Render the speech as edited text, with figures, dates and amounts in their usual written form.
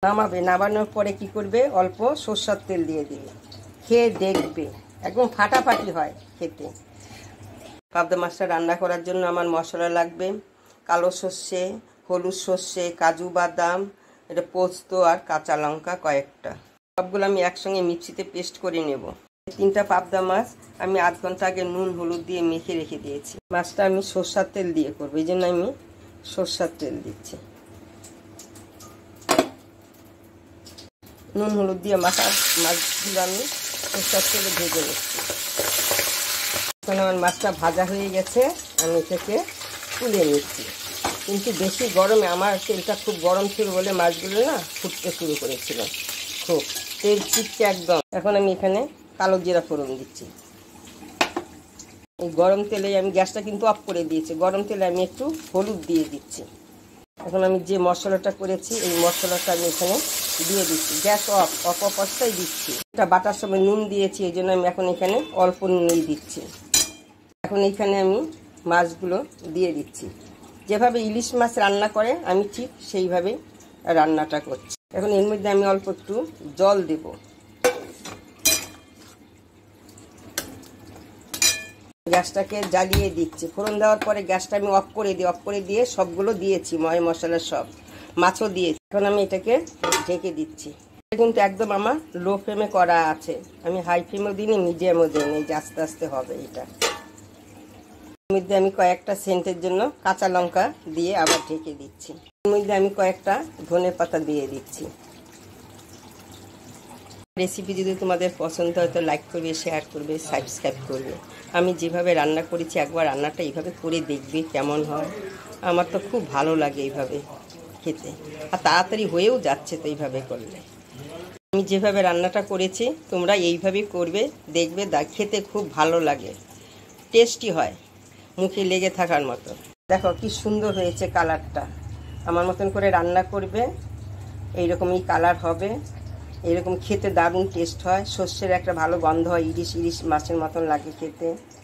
নামাবে, নামানোর পরে কি করবে, অল্প সরষের তেল দিয়ে দিবে, খেয়ে দেখবে একদম ফাটাফাটি হয় খেতে। পাবদা মাছটা রান্না করার জন্য আমার মশলা লাগবে কালো সর্ষে, হলুদ সর্ষে, কাজু বাদাম, এটা পোস্ত আর কাঁচা লঙ্কা কয়েকটা। সবগুলো আমি একসঙ্গে মিক্সিতে পেস্ট করে নেব। 3টা পাবদা মাছ আমি আধ ঘন্টা আগে নুন হলুদ দিয়ে মেখে রেখে দিয়েছি। মাছটা আমি সরষের তেল দিয়ে করবো, এই জন্য আমি সরষের তেল দিচ্ছি। নুন হলুদ দিয়ে মাছগুলো আমি সরষের তেলে ভেজে নিচ্ছি। এখন আমার মাছটা ভাজা হয়ে গেছে, আমি এটাকে তুলে নিচ্ছি। কিন্তু বেশি গরমে, আমার তেলটা খুব গরম ছিল বলে মাছগুলো না ফুটতে শুরু করেছিল, খুব তেল ছিটছে একদম। এখন আমি এখানে কালো জিরা ফোড়ন দিচ্ছি। এই গরম তেলে আমি গ্যাসটা কিন্তু অফ করে দিয়েছি, গরম তেলে আমি একটু হলুদ দিয়ে দিচ্ছি। এখন আমি যে মশলাটা করেছি এই মশলাটা আমি এখানে দিয়ে দিচ্ছি, গ্যাস অফ অবস্থায় দিচ্ছি। এটা বাটার সময় নুন দিয়েছি, এই জন্য আমি এখন এখানে অল্প নুন দিচ্ছি। এখন এখানে আমি মাছগুলো দিয়ে দিচ্ছি। যেভাবে ইলিশ মাছ রান্না করে আমি ঠিক সেইভাবে রান্নাটা করছি। এখন এর মধ্যে আমি অল্প একটু জল দেব। গ্যাসটাকে জ্বালিয়ে দিচ্ছি। ফোড়ন দেওয়ার পরে গ্যাসটা আমি অফ করে দিয়ে সবগুলো দিয়েছি, ময় মশলা সব, মাছও দিয়েছি। এখন আমি এটাকে ঢেকে দিচ্ছি। কিন্তু একদম আমার লো ফ্লেমে করা আছে, আমি হাই ফ্লেমও দিইনি, মিডিয়ামও দিইনি, যে আস্তে আস্তে হবে এটা। এর মধ্যে আমি কয়েকটা সেন্টের জন্য কাঁচা লঙ্কা দিয়ে আবার ঢেকে দিচ্ছি। এর মধ্যে আমি কয়েকটা ধনে পাতা দিয়ে দিচ্ছি। রেসিপি যদি তোমাদের পছন্দ হয় তো লাইক করবে, শেয়ার করবে, সাবস্ক্রাইব করবে। আমি যেভাবে রান্না করেছি একবার রান্নাটা এইভাবে করে দেখবে কেমন হয়। আমার তো খুব ভালো লাগে এইভাবে খেতে, আর তাড়াতাড়ি হয়েও যাচ্ছে তো এইভাবে করলে। আমি যেভাবে রান্নাটা করেছি তোমরা এইভাবেই করবে, দেখবে খেতে খুব ভালো লাগে, টেস্টি হয়, মুখে লেগে থাকার মতো। দেখো কি সুন্দর হয়েছে কালারটা। আমার মতন করে রান্না করবে, এইরকমই কালার হবে, এরকম খেতে দারুণ টেস্ট হয়। সর্ষের একটা ভালো গন্ধ হয়, ইলিশ মাছের মতন লাগে খেতে।